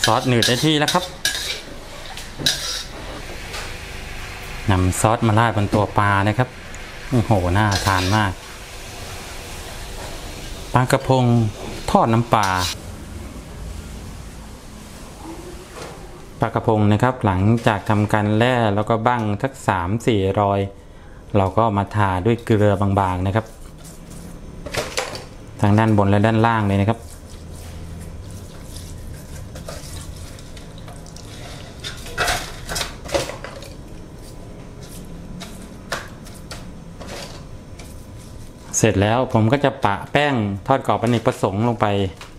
อสหนืดได้ที่แล้วครับนำซอสมาราดบนตัวปลานะครับโอ้โหน่าทานมากปลากระพงทอดน้ำปลาปลากระพงนะครับหลังจากทำการแล่แล้วก็บั้งทัก 3-4 รอยเราก็มาทาด้วยเกลือบางๆนะครับทางด้านบนและด้านล่างเลยนะครับเสร็จแล้วผมก็จะปะแป้งทอดกรอบอเนกประสงค์ลงไป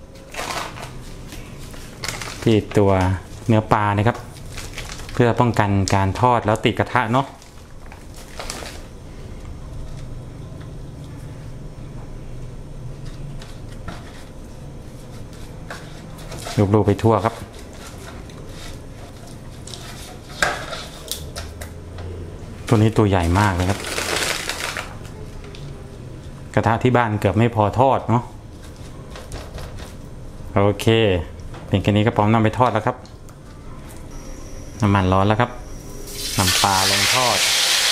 ที่ตัวเนื้อปลานะครับเพื่อป้องกันการทอดแล้วติดกระทะเนาะลูบๆไปทั่วครับตัวนี้ตัวใหญ่มากเลยครับกระทะที่บ้านเกือบไม่พอทอดเนาะโอเคเป็นแค่นี้ก็พร้อมนำไปทอดแล้วครับน้ำมันร้อนแล้วครับนำปลาลงทอด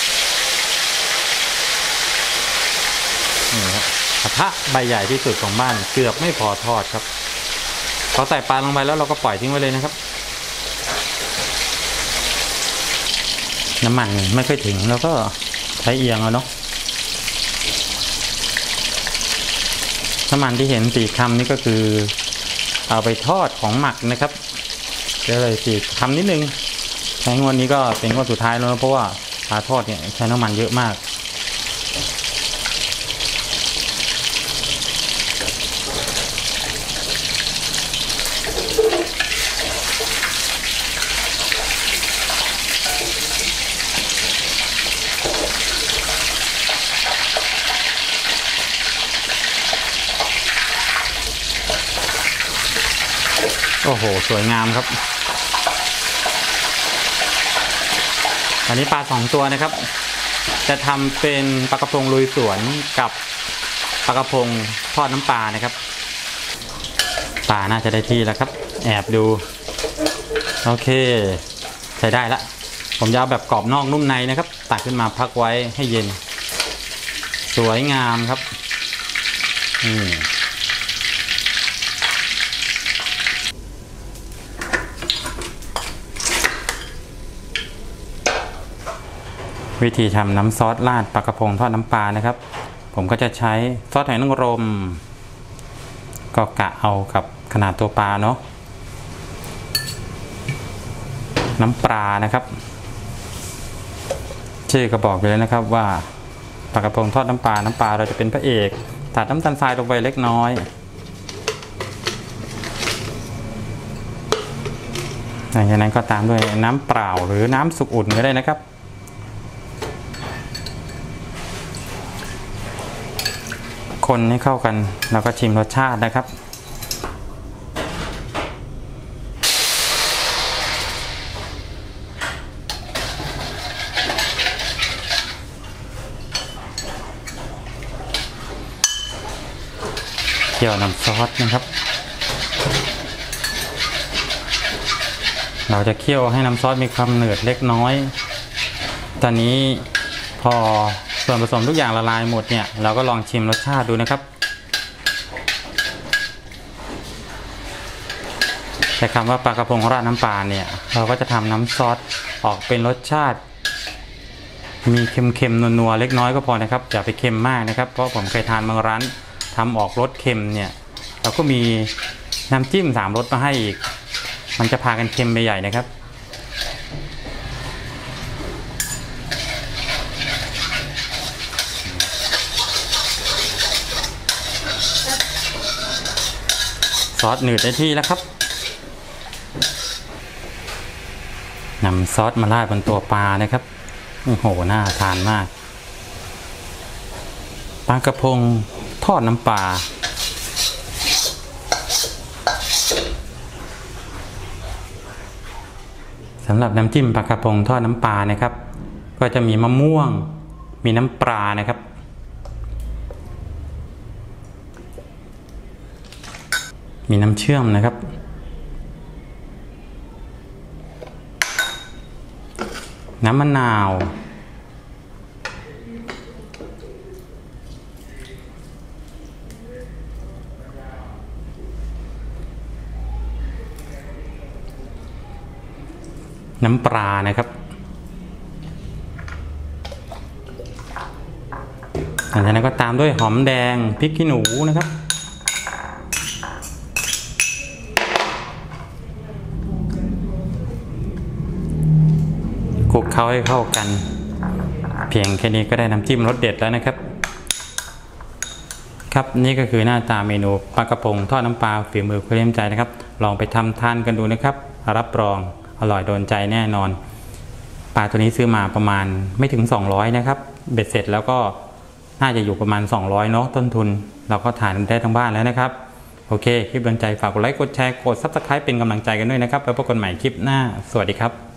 นี่ครับกระทะใบใหญ่ที่สุดของบ้านเกือบไม่พอทอดครับพอใส่ปลาลงไปแล้วเราก็ปล่อยทิ้งไว้เลยนะครับน้ำมันไม่ค่อยถึงแล้วก็ใช้เอียงเอาเนาะน้ำมันที่เห็น4 คำนี่ก็คือเอาไปทอดของหมักนะครับเดี๋ยวเลย4 คำนิดนึงใช้งวดนี้ก็เป็นงวดสุดท้ายแล้วเพราะว่าปลาทอดเนี่ยใช้น้ำมันเยอะมากโอ้โหสวยงามครับอันนี้ปลา2 ตัวนะครับจะทำเป็นปลากระพงลุยสวนกับปลากระพงทอดน้ำปลานะครับปลาน่าจะได้ที่แล้วครับแอบดูโอเคใช้ได้ละผมจะเอาแบบกรอบนอกนุ่มในนะครับตักขึ้นมาพักไว้ให้เย็นสวยงามครับวิธีทำน้ำซอสราดปลากระพงทอดน้ำปลานะครับผมก็จะใช้ซอสหอยนางรมก็กะเอากับขนาดตัวปลาเนาะน้ำปลานะครับชื่อก็บอกเลยนะครับว่าปลากระพงทอดน้ำปลาเราจะเป็นพระเอกตัดน้ำตาลทรายลงไปเล็กน้อยหลังจากนั้นก็ตามด้วยน้ำเปล่าหรือน้ำสุกอุ่นก็ได้นะครับคนให้เข้ากันแล้วก็ชิมรสชาตินะครับเคี่ยวน้ำซอสนะครับเราจะเคี่ยวให้น้ำซอสมีความหนืดเล็กน้อยตอนนี้พอส่วนผสมทุกอย่างละลายหมดเนี่ยเราก็ลองชิมรสชาติดูนะครับแต่คำว่าปลากระพงราดน้ำปลาเนี่ยเราก็จะทำน้ำซอสออกเป็นรสชาติมีเค็มๆนัวๆเล็กน้อยก็พอนะครับอย่าไปเค็มมากนะครับเพราะผมเคยทานบางร้านทำออกรสเค็มเนี่ยเราก็มีน้ำจิ้ม3 รสมาให้อีกมันจะพากันเค็มไปใหญ่นะครับซอสหนืดได้ที่แล้วครับนำซอสมาราดบนตัวปลานะครับโอ้โหน่าทานมากปลากระพงทอดน้ำปลาสำหรับน้ำจิ้มปลากระพงทอดน้ำปลานะครับก็จะมีมะม่วงมีน้ำปลานะครับมีน้ำเชื่อมนะครับน้ำมะนาวน้ำปลานะครับหลังจากนั้นก็ตามด้วยหอมแดงพริกขี้หนูนะครับคลุกเคล้าให้เข้ากันเพียงแค่นี้ก็ได้น้ำจิ้มรสเด็ดแล้วนะครับครับนี่ก็คือหน้าตาเมนูปลากระพงทอดน้ำปลาฝีมือคุณเล่มใจนะครับลองไปทำทานกันดูนะครับรับรองอร่อยโดนใจแน่นอนปลาตัวนี้ซื้อมาประมาณไม่ถึง200นะครับเบ็ดเสร็จแล้วก็น่าจะอยู่ประมาณ200เนาะต้นทุนเราก็ทานได้ทั้งบ้านแล้วนะครับโอเคคลิปโดนใจฝากกดไลค์กดแชร์กด Subscribe เป็นกำลังใจกันด้วยนะครับแล้วพบกันใหม่คลิปหน้าสวัสดีครับ